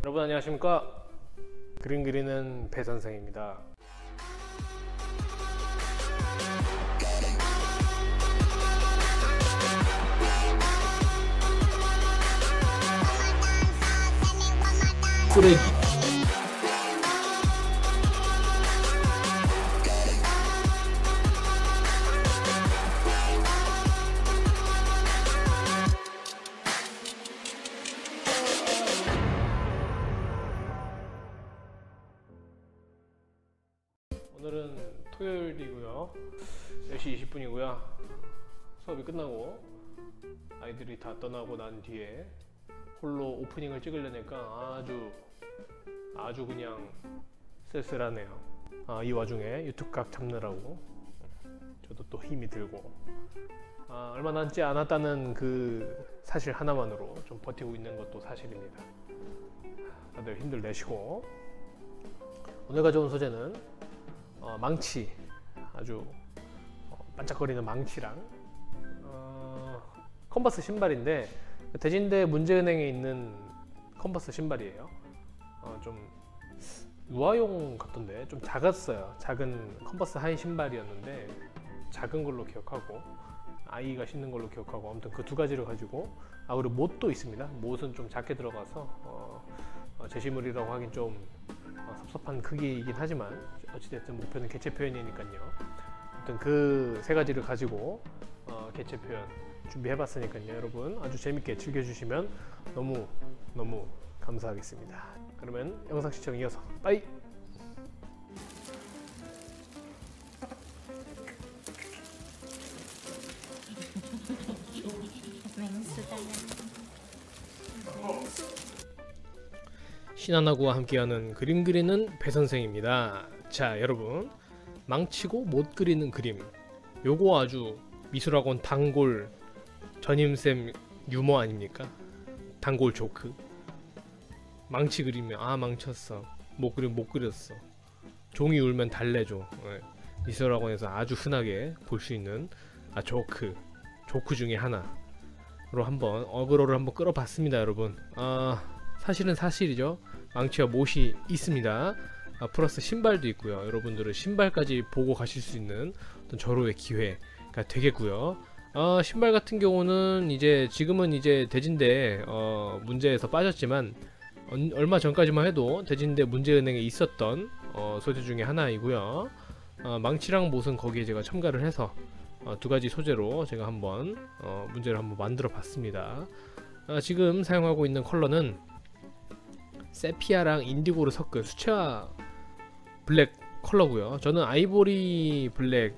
여러분 안녕하십니까. 그림 그리는 배 선생입니다. 쓰레기. 오늘은 토요일이고요. 10시 20분이고요. 수업이 끝나고 아이들이 다 떠나고 난 뒤에 홀로 오프닝을 찍으려니까 아주 그냥 쓸쓸하네요. 이 와중에 유튜브 각 잡느라고 저도 또 힘이 들고 얼마 남지 않았다는 그 사실 하나만으로 좀 버티고 있는 것도 사실입니다. 다들 힘들 내시고, 오늘 가져온 소재는 망치, 아주 반짝거리는 망치랑 컨버스 신발인데, 대진대 문제은행에 있는 컨버스 신발이에요. 좀 유아용 같던데 좀 작았어요. 작은 컨버스 하이 신발이었는데 작은 걸로 기억하고 아이가 신는 걸로 기억하고, 아무튼 그 두 가지를 가지고, 그리고 못도 있습니다. 못은 좀 작게 들어가서 제시물이라고 하긴 좀 섭섭한 크기이긴 하지만 어찌됐든 목표는 개체 표현이니까요. 아무튼 그 세 가지를 가지고 개체 표현 준비해봤으니까요. 여러분 아주 재밌게 즐겨주시면 너무 감사하겠습니다. 그러면 영상 시청 이어서 빠이! 신한하구와 함께하는 그림 그리는 배 선생입니다. 자, 여러분, 망치고 못 그리는 그림, 요거 아주 미술학원 단골 전임쌤 유머 아닙니까? 단골 조크. 망치 그리면 망쳤어, 못 그리면 못 그렸어, 종이 울면 달래줘. 미술학원에서 아주 흔하게 볼 수 있는 조크 중에 하나로 한번 어그로를 한번 끌어봤습니다. 여러분, 사실은 사실이죠. 망치와 못이 있습니다. 플러스 신발도 있고요. 여러분들은 신발까지 보고 가실 수 있는 어떤 절호의 기회가 되겠고요. 신발 같은 경우는 지금은 대진대 문제에서 빠졌지만, 얼마 전까지만 해도 대진대 문제은행에 있었던 소재 중에 하나이고요. 망치랑 못은 거기에 제가 첨가를 해서 두 가지 소재로 제가 한번 문제를 한번 만들어 봤습니다. 지금 사용하고 있는 컬러는 세피아랑 인디고를 섞은 수채화 블랙 컬러고요. 저는 아이보리 블랙,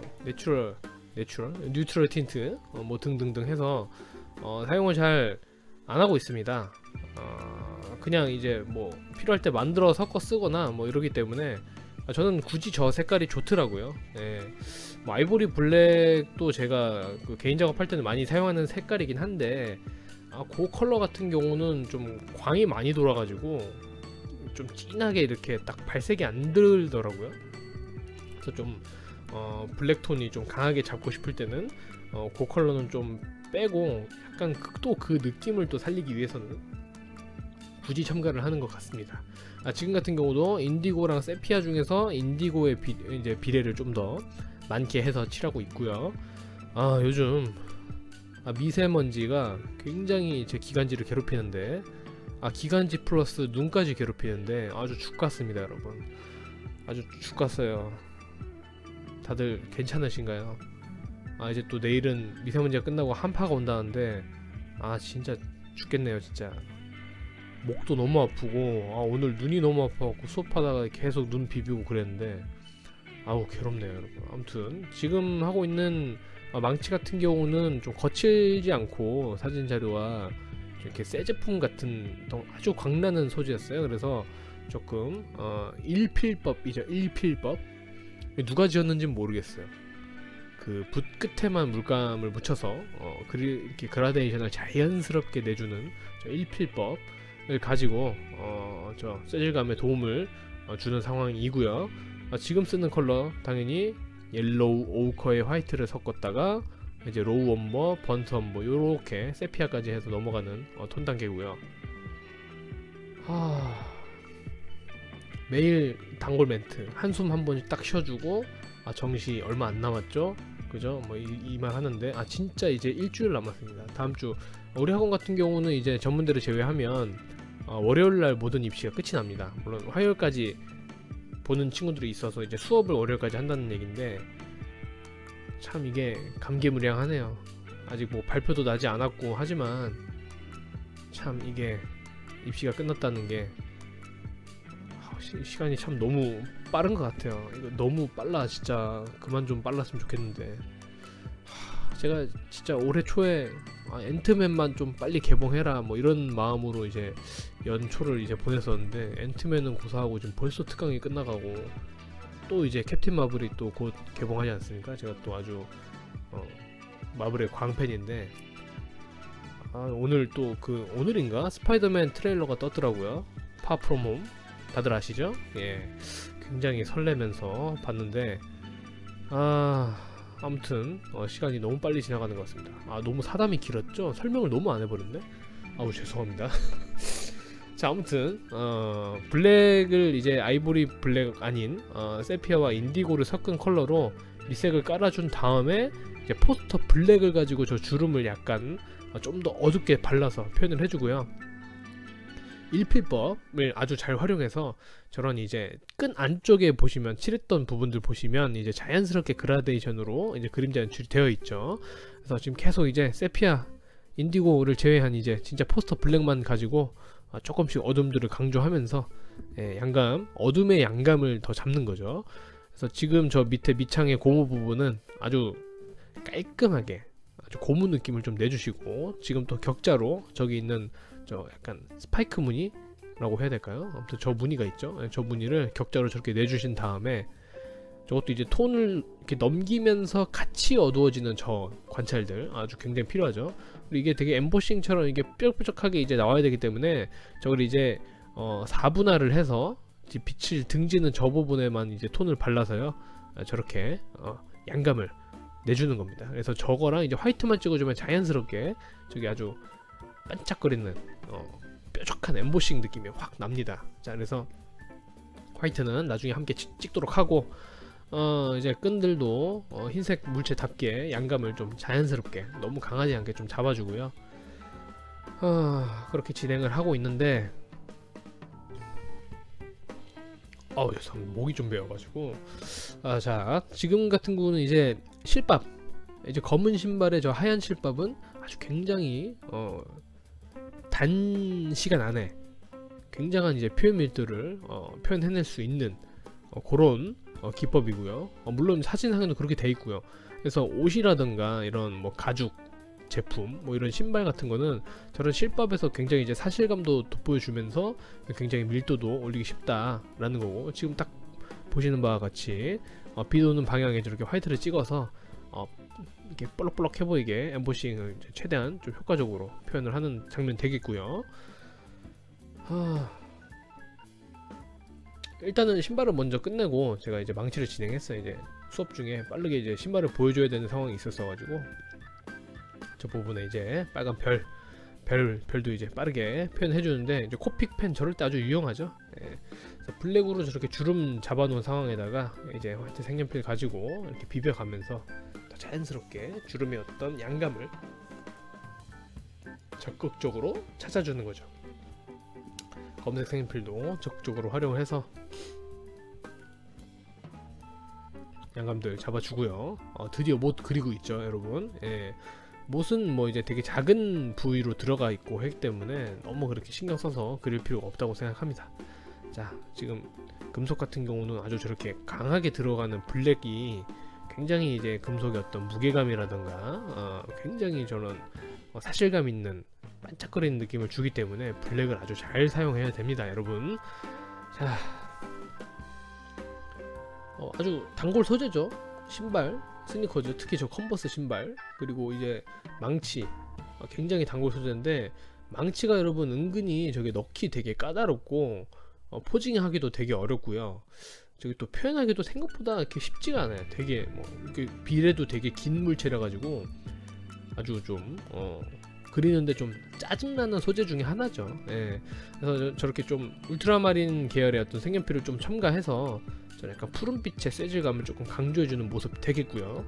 뉴트럴 틴트 등등등 해서 사용을 잘 안하고 있습니다. 그냥 필요할 때 만들어 섞어 쓰거나 이러기 때문에 저는 굳이 저 색깔이 좋더라고요. 아이보리 블랙도 제가 개인 작업할 때는 많이 사용하는 색깔이긴 한데, 그 컬러 같은 경우는 좀 광이 많이 돌아가지고 좀 진하게 이렇게 딱 발색이 안 들더라고요. 그래서 좀 블랙톤이 좀 강하게 잡고 싶을 때는 그 컬러는 좀 빼고, 약간 또 그 느낌을 또 살리기 위해서는 굳이 첨가를 하는 것 같습니다. 지금 같은 경우도 인디고랑 세피아 중에서 인디고의 비례를 좀 더 많게 해서 칠하고 있고요. 요즘 미세먼지가 굉장히 제 기관지를 괴롭히는데, 기관지 플러스 눈까지 괴롭히는데 아주 죽같습니다. 여러분, 아주 죽같어요. 다들 괜찮으신가요? 이제 또 내일은 미세먼지가 끝나고 한파가 온다는데 진짜 죽겠네요. 진짜 목도 너무 아프고, 오늘 눈이 너무 아파갖고 수업하다가 계속 눈 비비고 그랬는데 괴롭네요. 여러분, 아무튼 지금 하고 있는 망치 같은 경우는 좀 거칠지 않고 사진 자료와 이렇게 새 제품 같은 아주 광나는 소재였어요. 그래서 조금 일필법이죠. 일필법. 누가 지었는지는 모르겠어요. 그 붓 끝에만 물감을 묻혀서 이렇게 그라데이션을 자연스럽게 내주는 저 일필법을 가지고 저 재질감에 도움을 주는 상황이고요. 지금 쓰는 컬러 당연히 옐로우, 오우커의 화이트를 섞었다가 이제 로우 엄버, 번트 엄버 요렇게 세피아까지 해서 넘어가는 톤 단계고요. 매일 단골 멘트 한숨 한 번씩 딱 쉬어주고 정시 얼마 안 남았죠 그죠 뭐 이 말 하는데 진짜 이제 일주일 남았습니다. 다음주 우리 학원 같은 경우는 이제 전문대를 제외하면 월요일날 모든 입시가 끝이 납니다. 물론 화요일까지 보는 친구들이 있어서 이제 수업을 월요일까지 한다는 얘긴데 참 이게 감개무량하네요. 아직 뭐 발표도 나지 않았고 하지만 참 이게 입시가 끝났다는 게 시간이 참 너무 빠른 것 같아요. 이거 너무 빨라. 진짜 그만 좀 빨랐으면 좋겠는데 제가 진짜 올해 초에 앤트맨만 좀 빨리 개봉해라 뭐 이런 마음으로 이제 연초를 이제 보냈었는데 앤트맨은 고사하고 지금 벌써 특강이 끝나가고 또 이제 캡틴 마블이 또 곧 개봉하지 않습니까? 제가 또 아주 마블의 광팬인데 오늘 또 오늘인가 스파이더맨 트레일러가 떴더라고요. 파 프롬 홈 다들 아시죠? 예, 굉장히 설레면서 봤는데 아무튼 시간이 너무 빨리 지나가는 것 같습니다. 너무 사담이 길었죠? 설명을 너무 안 해버렸네? 죄송합니다. 자, 아무튼 블랙을 이제 아이보리 블랙 아닌 세피아와 인디고를 섞은 컬러로 미색을 깔아준 다음에 이제 포스터 블랙을 가지고 저 주름을 약간 좀 더 어둡게 발라서 표현을 해주고요. 일필법을 아주 잘 활용해서 저런 이제 끈 안쪽에 보시면 칠했던 부분들 보시면 이제 자연스럽게 그라데이션으로 이제 그림자 연출이 되어 있죠. 그래서 지금 계속 이제 세피아 인디고를 제외한 이제 진짜 포스터 블랙만 가지고 조금씩 어둠들을 강조하면서 양감, 어둠의 양감을 더 잡는 거죠. 그래서 지금 저 밑에 밑창의 고무 부분은 아주 깔끔하게 아주 고무 느낌을 좀 내주시고 지금 또 격자로 저기 있는 저 약간 스파이크 무늬라고 해야 될까요? 아무튼 저 무늬가 있죠. 저 무늬를 격자로 저렇게 내주신 다음에 저것도 이제 톤을 이렇게 넘기면서 같이 어두워지는 저 관찰들 아주 굉장히 필요하죠. 그리고 이게 되게 엠보싱처럼 이게 뾰족뾰족하게 이제 나와야 되기 때문에 저걸 이제 4분할을 해서 이제 빛을 등지는 저 부분에만 이제 톤을 발라서요 저렇게 양감을 내주는 겁니다. 그래서 저거랑 이제 화이트만 찍어주면 자연스럽게 저기 아주 반짝거리는 뾰족한 엠보싱 느낌이 확 납니다. 자, 그래서 화이트는 나중에 함께 찍도록 하고 이제 끈들도 흰색 물체답게 양감을 좀 자연스럽게 너무 강하지 않게 좀 잡아주고요. 그렇게 진행을 하고 있는데 목이 좀 베어가지고 자, 지금 같은 경우는 이제 실밥 이제 검은 신발에 저 하얀 실밥은 아주 굉장히 단시간 안에 굉장한 이제 표현 밀도를 표현해낼 수 있는 그런 기법이고요. 물론 사진상에도 그렇게 돼 있고요. 그래서 옷이라든가 이런 뭐 가죽 제품 뭐 이런 신발 같은 거는 저런 실밥에서 굉장히 이제 사실감도 돋보여주면서 굉장히 밀도도 올리기 쉽다라는 거고, 지금 딱 보시는 바와 같이 비 오는 방향에 저렇게 화이트를 찍어서 이렇게 볼록볼록해 보이게 엠보싱을 최대한 좀 효과적으로 표현을 하는 장면 되겠고요. 일단은 신발을 먼저 끝내고 제가 이제 망치를 진행했어요. 이제 수업 중에 빠르게 이제 신발을 보여줘야 되는 상황이 있었어가지고 저 부분에 이제 빨간 별도 이제 빠르게 표현해 주는데, 이제 코픽 펜 저럴 때 아주 유용하죠. 그래서 블랙으로 저렇게 주름 잡아놓은 상황에다가 이제 화이트 색연필 가지고 이렇게 비벼가면서 더 자연스럽게 주름의 어떤 양감을 적극적으로 찾아주는 거죠. 검은색 색연필도 적극적으로 활용을 해서 양감들 잡아주고요. 드디어 못 그리고 있죠, 여러분. 못은 뭐 이제 되게 작은 부위로 들어가 있고 하기 때문에 너무 그렇게 신경 써서 그릴 필요가 없다고 생각합니다. 자, 지금 금속 같은 경우는 아주 저렇게 강하게 들어가는 블랙이 굉장히 이제 금속의 어떤 무게감이라던가 굉장히 저런 사실감 있는 반짝거리는 느낌을 주기 때문에 블랙을 아주 잘 사용해야 됩니다, 여러분. 자, 아주 단골 소재죠. 신발, 스니커즈, 특히 저 컨버스 신발, 그리고 이제 망치, 굉장히 단골 소재인데 망치가 여러분 은근히 저게 넣기 되게 까다롭고 포징하기도 되게 어렵고요. 저기 또 표현하기도 생각보다 이렇게 쉽지가 않아요. 되게 뭐 이렇게 비례도 되게 긴 물체라 가지고 아주 좀 그리는데 좀 짜증나는 소재 중에 하나죠. 예. 그래서 저렇게 좀 울트라마린 계열의 어떤 색연필을 좀 첨가해서 좀 약간 푸른빛의 재질감을 조금 강조해주는 모습 되겠고요.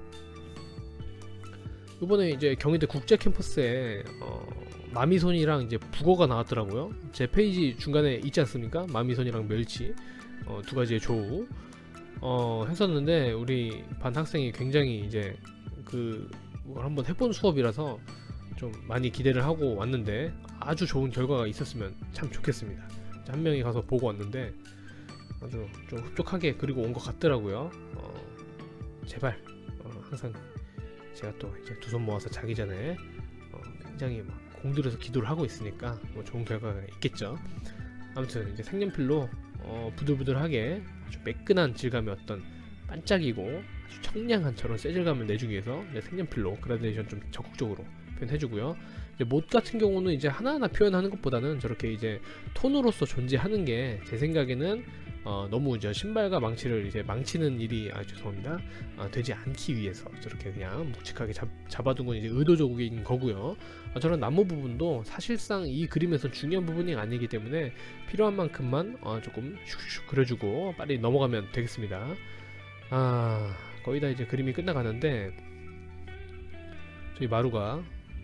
이번에 이제 경희대 국제 캠퍼스에 마미손이랑 이제 북어가 나왔더라고요. 제 페이지 중간에 있지 않습니까? 마미손이랑 멸치 두 가지의 조우 했었는데 우리 반 학생이 굉장히 이제 그걸 한번 해본 수업이라서 좀 많이 기대를 하고 왔는데 아주 좋은 결과가 있었으면 참 좋겠습니다. 한 명이 가서 보고 왔는데 아주 좀 흡족하게 그리고 온 것 같더라고요. 제발 항상 제가 또 이제 두 손 모아서 자기 전에 굉장히 막 공들여서 기도를 하고 있으니까 뭐 좋은 결과가 있겠죠. 아무튼 이제 색연필로 부들부들하게 아주 매끈한 질감의 어떤 반짝이고 아주 청량한 저런 재질감을 내주기 위해서 이제 색연필로 그라데이션 좀 적극적으로 표현해주고요. 이제 못 같은 경우는 이제 하나하나 표현하는 것보다는 저렇게 이제 톤으로서 존재하는 게 제 생각에는 너무 이제 신발과 망치를 이제 망치는 일이 죄송합니다. 되지 않기 위해서 저렇게 그냥 묵직하게 잡아둔 건 이제 의도적인 거고요. 저런 나무 부분도 사실상 이 그림에서 중요한 부분이 아니기 때문에 필요한 만큼만 조금 슉슉 그려주고 빨리 넘어가면 되겠습니다. 거의 다 이제 그림이 끝나가는데 저희 마루가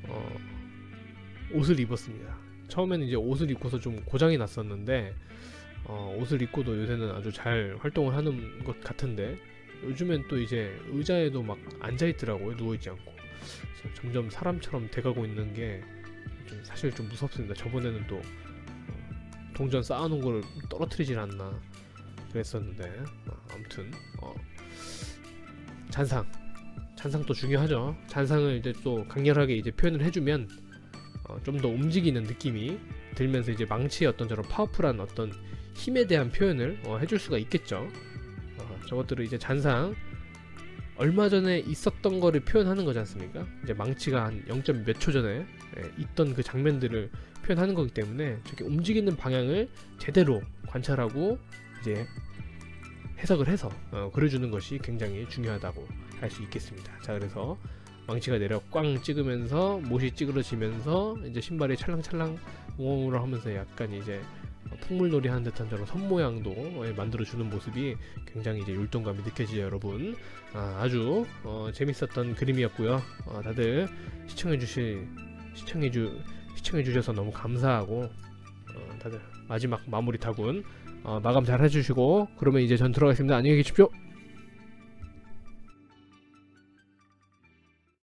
옷을 입었습니다. 처음에는 이제 옷을 입고서 좀 고장이 났었는데 옷을 입고도 요새는 아주 잘 활동을 하는 것 같은데 요즘엔 또 이제 의자에도 막 앉아있더라고요. 누워있지 않고. 점점 사람처럼 돼가고 있는 게 좀 사실 좀 무섭습니다. 저번에는 또 동전 쌓아놓은 걸 떨어뜨리질 않나 그랬었는데 아무튼 잔상도 중요하죠. 잔상을 이제 또 강렬하게 이제 표현을 해주면 좀 더 움직이는 느낌이 들면서 이제 망치의 어떤 저런 파워풀한 어떤 힘에 대한 표현을 해줄 수가 있겠죠. 저것들을 이제 잔상 얼마 전에 있었던 거를 표현하는 거지 않습니까? 이제 망치가 한 0. 몇 초 전에 있던 그 장면들을 표현하는 거기 때문에 저렇게 움직이는 방향을 제대로 관찰하고 이제 해석을 해서 그려주는 것이 굉장히 중요하다고 할 수 있겠습니다. 자, 그래서 망치가 내려 꽝 찍으면서 못이 찌그러지면서 이제 신발이 찰랑찰랑 웅웅을 하면서 약간 이제 풍물놀이 하는 듯한 저런 손 모양도 만들어주는 모습이 굉장히 이제 율동감이 느껴지죠, 여러분. 아주 재밌었던 그림이었고요. 다들 시청해주셔서 너무 감사하고 다들 마지막 마무리 타군 마감 잘 해주시고 그러면 이제 전 들어가겠습니다. 안녕히 계십시오.